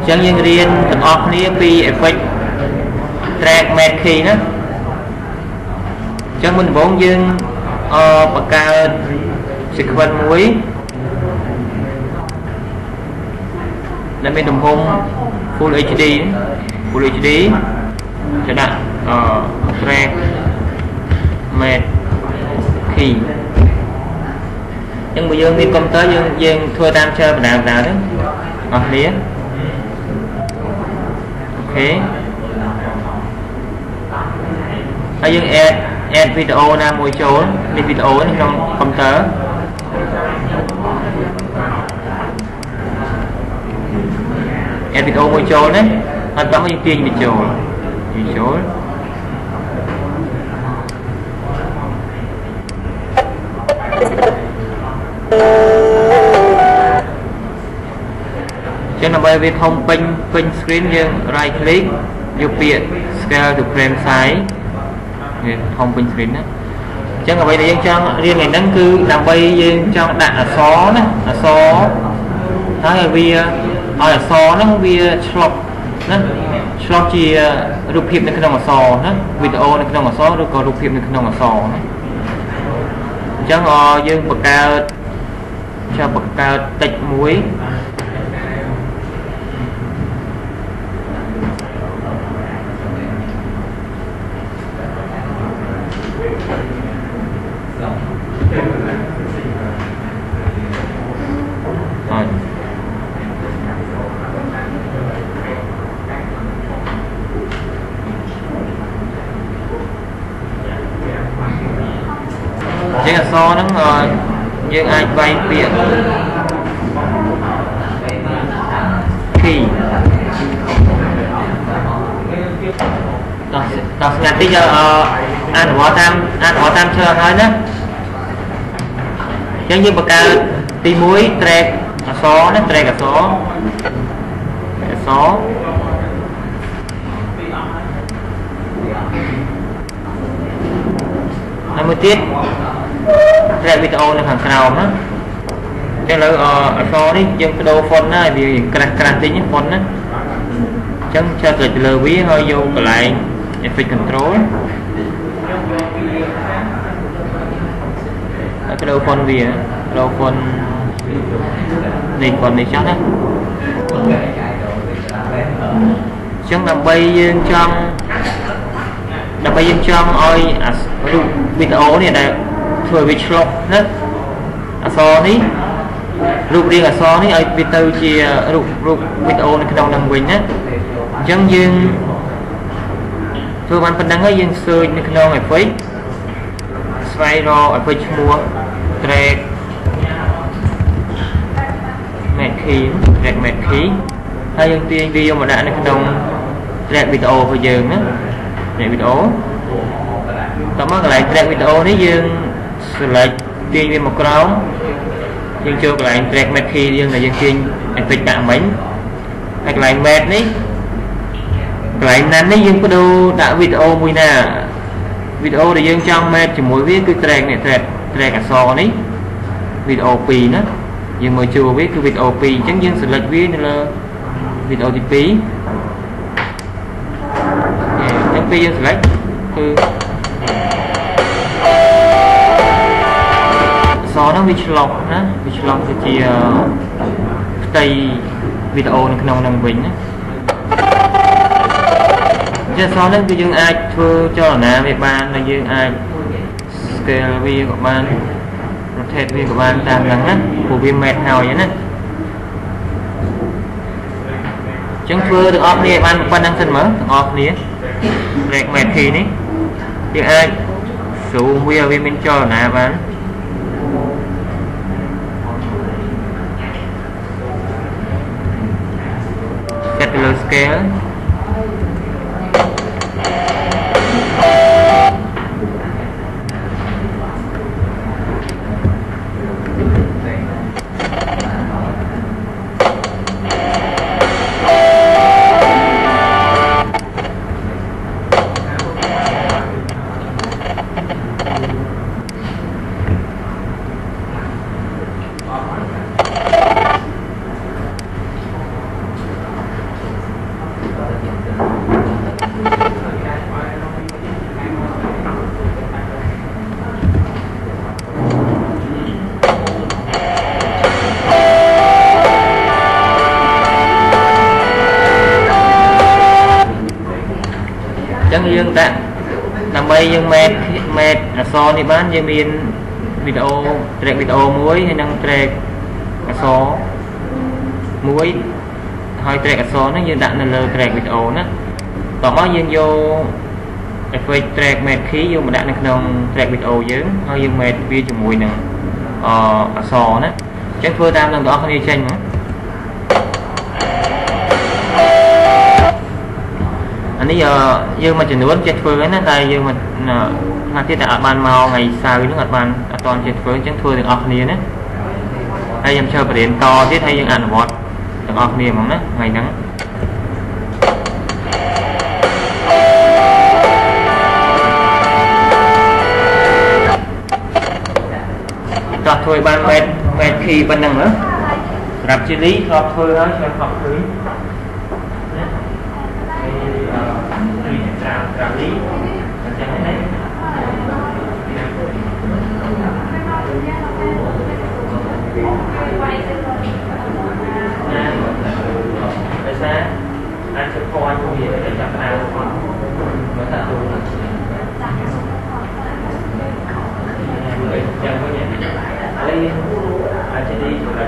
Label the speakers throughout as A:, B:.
A: chẳng những riêng từng ọc ní vì effect track med key đó chẳng mình vốn dương bậc cao sequence muối là mình đồng hôn Full HD sẽ đặt track med key nhưng bây giờ mình công tới dương thua tam chơi và nào đó ọc ní ok ở dương add video ra môi chỗ đi video trong computer add video môi chỗ đấy anh bấm vào tiền video cho nên bây giờ thông pin screen dương right click vô biệt scale to frame size thông pin screen đó chứ là bây giờ trong riêng ngày đăng cư làm bây trong đạn xó đó xó đó là vì ở xó nó vì slot chỉ rụp hiệp nó không xó đó video nó không xó rồi có rụp hiệp nó không xó chẳng dương bậc cao cho bậc cao tịch muối chỉ là so nó nhưng ai vay tiền khi đọc nhạc bây giờ ăn hóa tam chơi hơi đó giống như bậc cao tí muối track số nó track số nó mới tiết ra video này thằng nào đó cho nên số đi dân cái đồ phone này vì crack tính phone á chẳng cho cái lờ ví hơi vô lại effect control cái đồ phone vì đồ phone này còn này chắc á chẳng làm bay trong ơi video này là thừa bị slot hết so ní rụt riêng so ní ở video chia rụt video này trong năm mình á chẳng dương tôi bạn phần đăng ấy dương sơi như cái này phải xoay ro ở phía mua track mệt khí hay dương tiên video mà đã này trong track video bây giờ á track video tao mất lại track video ní dương lại tiên với một cái nhưng chưa lại track med khi dương là dương tiên effect tạm mấy hoặc lại med ní lại nắn đấy dương có đâu đã video mùi nè video để dương trong med chỉ mỗi viết cái track này track so ní video pi nó nhưng mà chưa biết cái video pi chẳng dương select viết là video thì pi chẳng pi dương selectคือso nó bị lọc á bị lọc thì chỉ tây video này không năng bình á chứ so nó cái dương ai thưa cho là việc ban là dương ai scale vi của bạn rotate vi của bạn làm rằng á của viên mệt nào vậy nè chẳng thưa được off đi bạn đang thân mở off đi rẹt mệt thì ní dương ai số bây giờ mình cho là bạn scale chẳng dương ta làm bây dương mệt so thì bán dương miền video track video muối hay năng track so muối hơi track so nó như đạn là lơ track video nó còn có dương vô effect track mệt khí vô mà đạn là nông track video dưới hơi dương mệt vi cho mùi nè so nó chắc phơi tam lần đó không đi tranh nữa anh ấy giờ dương mà chỉnh đuốn chết phơi nó tay dương mà hai tiết đã ban màu ngày sau nó ngặt ban toàn chết phơi chẳng phơi được off nia đấy hay em chơi điện to tiết hay dương ăn bọt được off nia mỏng đấy ngày nắng cho thôi ban mệt khi ban năng nữa đặt chi lý cho thôi đó cho học thứ quản lý tại sao anh sẽ coi công việc để chặt nào mới là tôi chẳng có gì đây anh sẽ đi rồi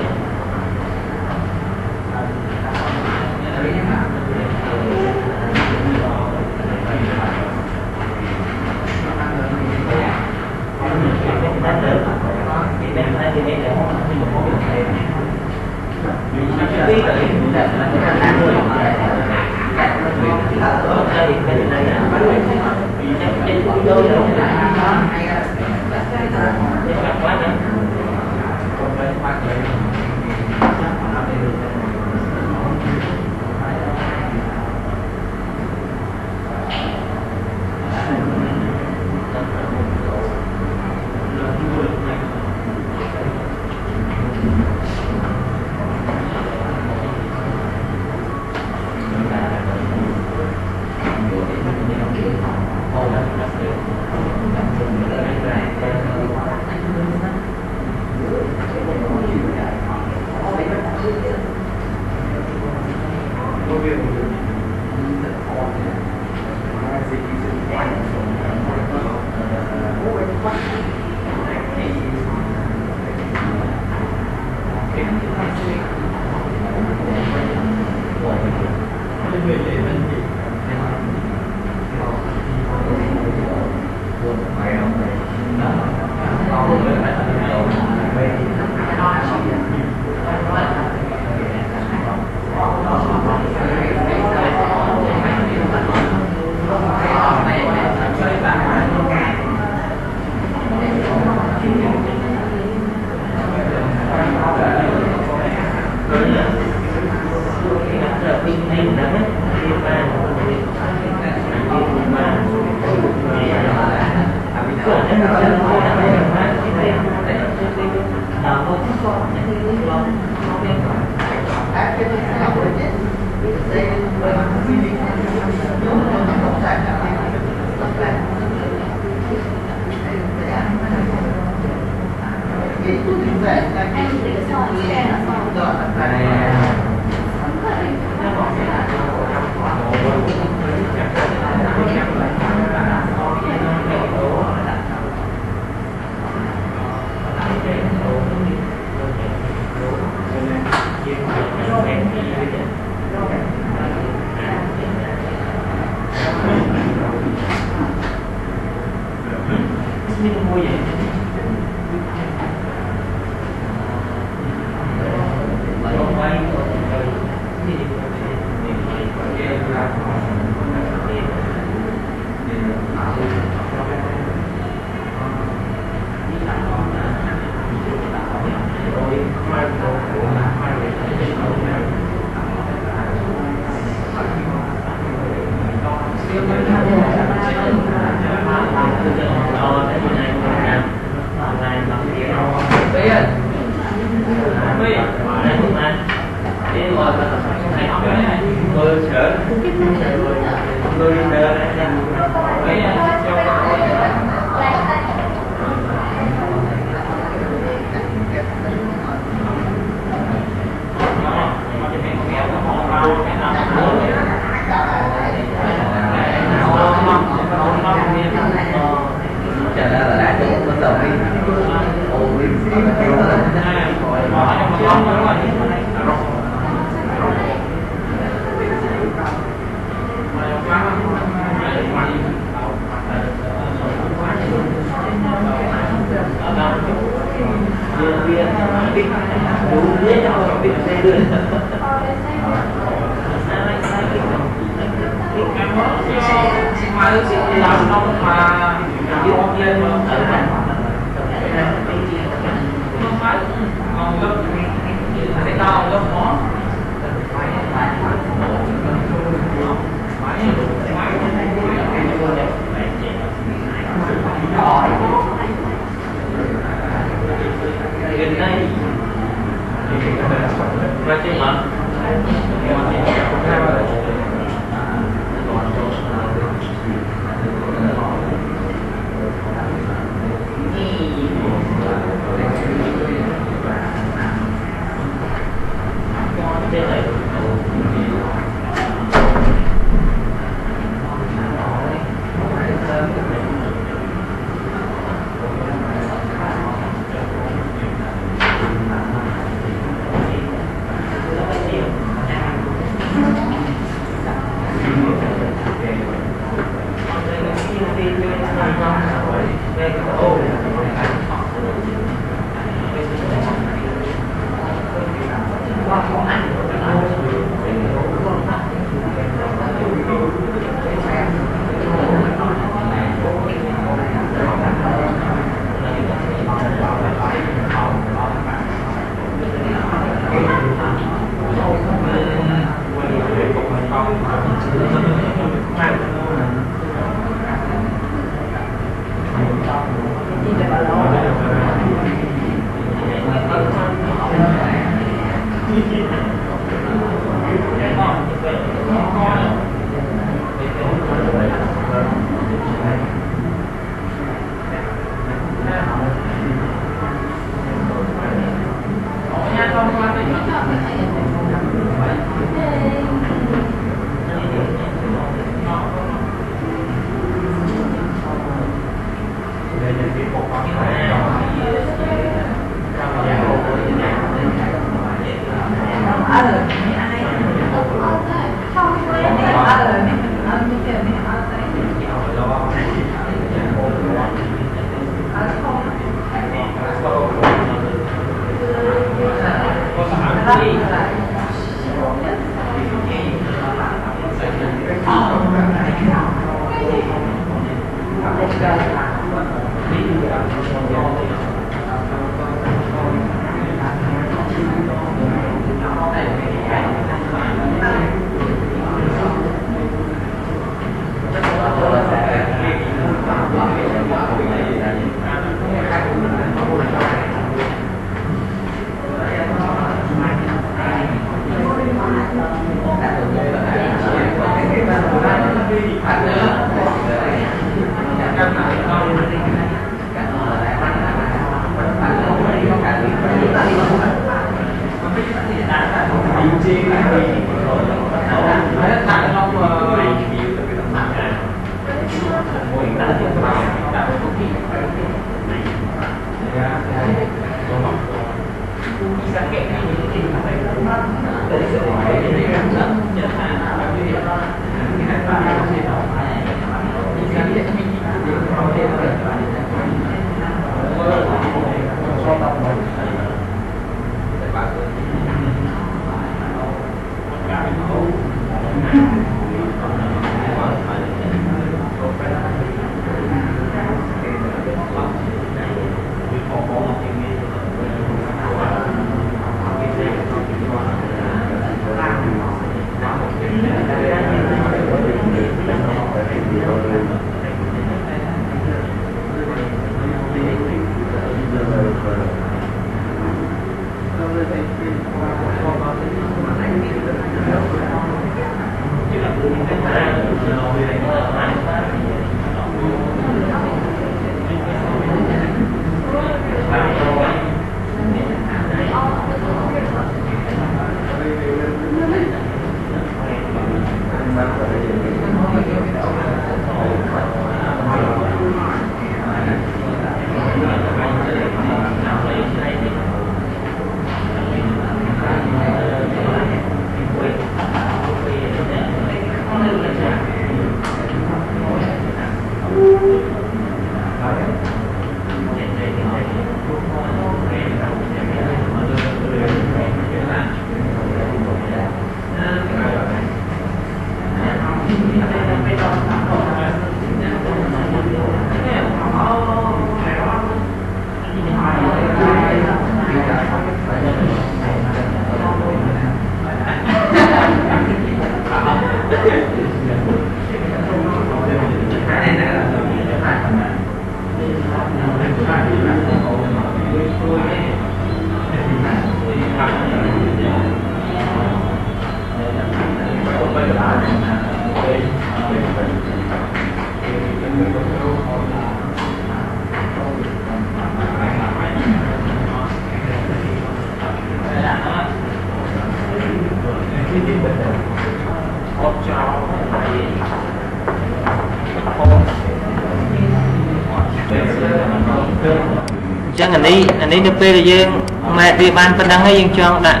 A: Chẳng anh ấy được bê là dương mẹ địa bàn phân đăng ấy dương cho đã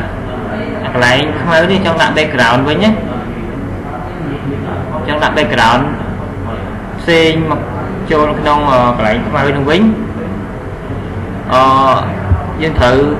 A: lại không ai đi trong đạn background với nhé trong đạn background xin mặc cho đông lại không ai đồng vĩnh dương thử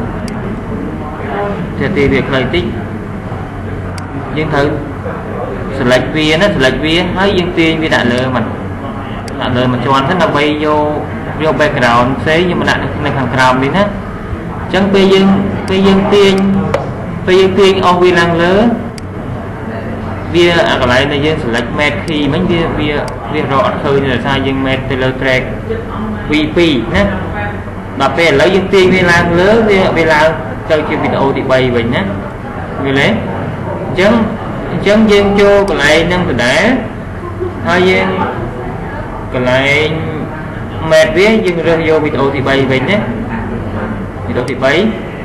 A: thì việc lời tích dương thử select viên thấy dương tiên với đạn lừa mà cho anh thích là bay vô background xế nhưng mà đạn này thằng crown đi hết chẳng bây giờ tiên ông vi năng lớn vì cái này là dương select met khi mấy vì rõ thôi là sao dương met từ track VP nhé mà về lấy dương tiên vì làm lớn vì làm cho video thì bay vậy nhé vì lấy chấn dương cho cái này năm từ đá hai dương cái này mệt với dương rơi vô video thì bay vậy nhé video thì bay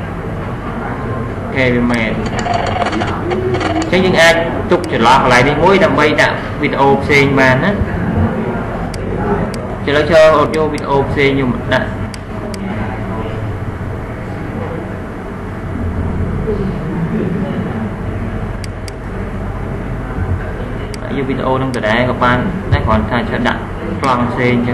A: ok mệt chứ những ai chụp trở lại đi mỗi đam bay đã video xem màn á cho nó cho audio video xem nhưng mà đã vô video trong từ đấy các bạn đã còn thay cho đặt toàn xem chứ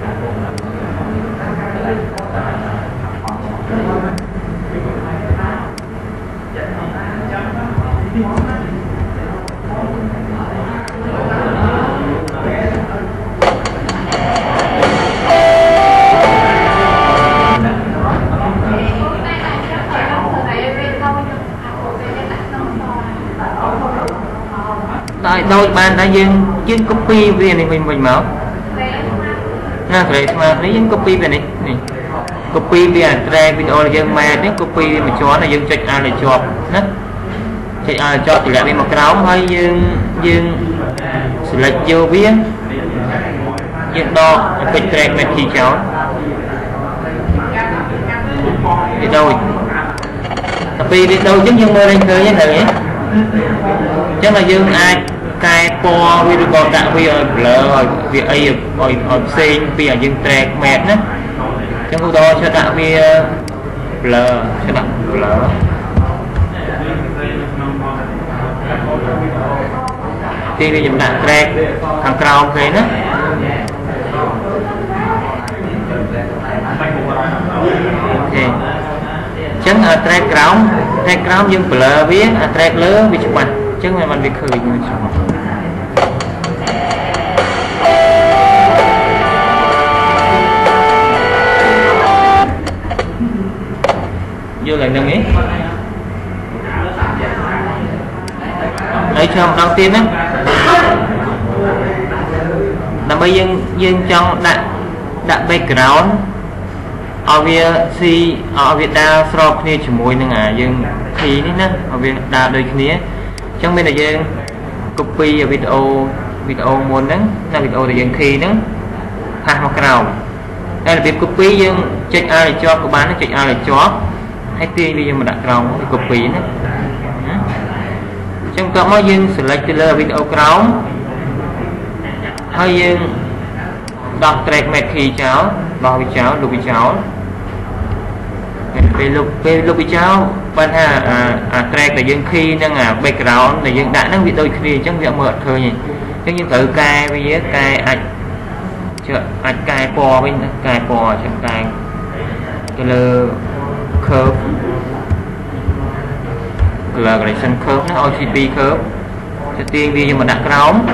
A: đôi bạn đã dương copy về này mình mở nè vậy mà lấy dương copy về này copy về tra video là dương mà nếu copy mà cho là dương check ai là cho đó check ai cho thì lại bên một cái áo hay dương select vô biết dương đo cái track mà khi cháu đi đâu copy đi đâu chứ dương mơ lên khơi như thế chắc là dương ai cái po video tạo video blur việc ai ở xem bây giờ dương track mệt nhé trong câu đó cho tạo video blur cho tạo blur thì bây giờ mình đặt track thằng crown thế nữa ok chẳng track crown dương blur biết track lớn bị chụp ảnh chứ mà mình bị khởi vô lần đừng ý lấy cho đầu tiên á là bây dân trong đặt background ở Việt Nam srop này chỉ mùi nâng dân khi nè ở Việt Nam đôi khi trong bên này dân copy video muốn nắng là video thì dân khi nắng hàng một cái đây là việc copy dân check ai là cho của bán nó check ai là cho hay tiền bây giờ mà đặt rồng thì copy nữa trong các máy dân select từ video crown hay dân đọc track mệt khi cháu đọc cháu lúc cháu về lúc cháu ban track là dân khi năng background là dân đã năng bị đôi khi trong việc mở thôi nhỉ chứ như tự cài bây giờ cài ảnh cài po bên cài po chẳng cài cái lơ curve là cái sân curve nó OCP curve cho tiên đi nhưng mà đặt cái ống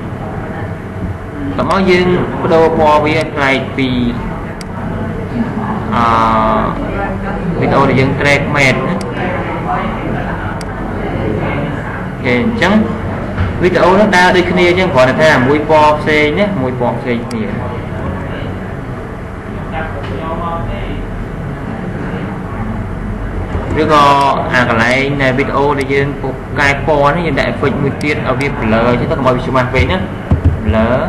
A: tầm nói dương đô po với cái vì video là dân track mệt okay, chẳng video nó đa đi kia chứ còn là thế là mũi po c nhé mũi po c nhiều rồi có cái này này video để dân cái po nó hiện đại phơi mùi tiết ở việc blur chứ tất cả mọi việc mặt về nữa blur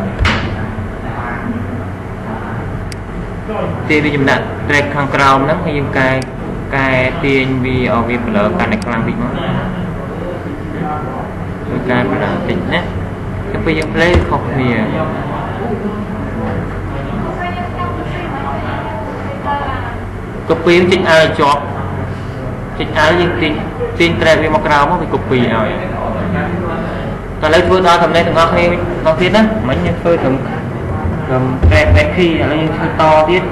A: thì bây giờ mình đặt track hàng crown lắm hay những cái tiền vì ở việc blur cái này không làm bị mất rồi cái blur tỉnh nhé cái bây giờ play học nhiều copy chính ai chọn chính ai những tin track vì một crown mới copy rồi còn lấy phương đó thầm đây thằng ngọc hay ngọc thiết đó mấy nhân phơi thầm track này khi là những phơi to tiết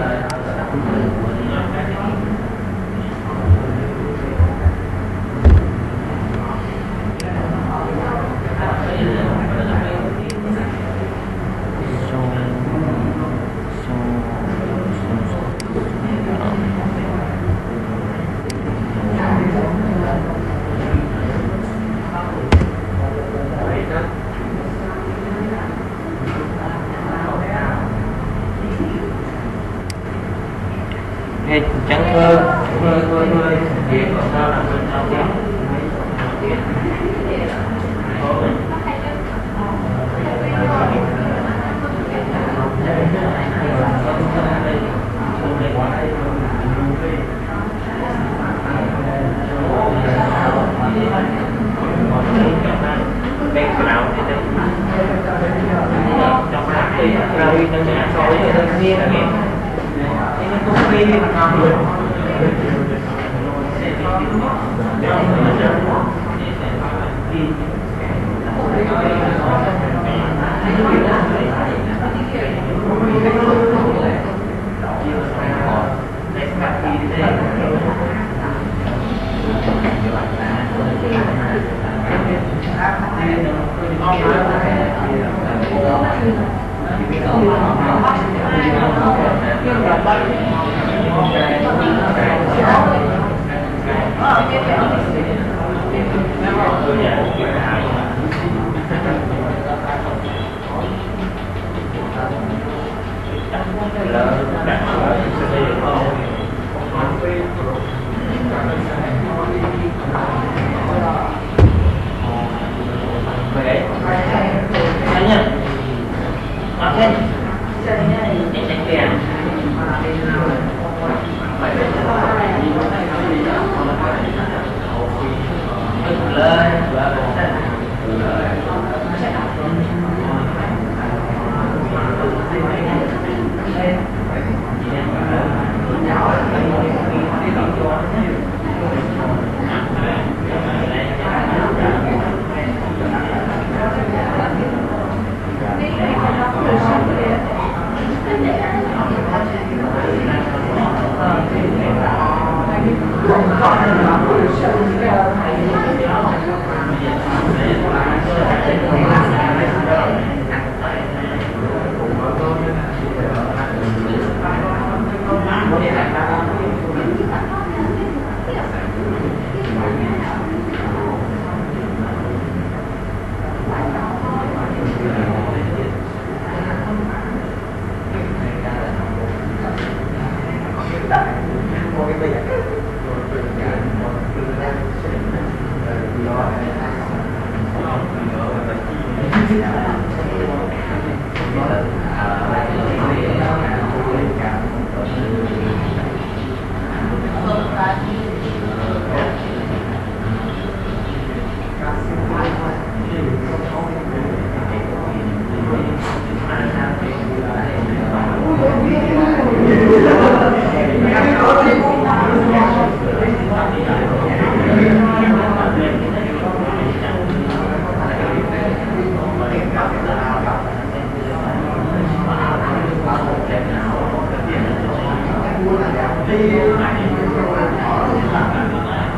A: page chẳng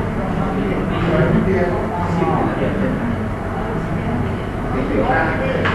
B: Thank you.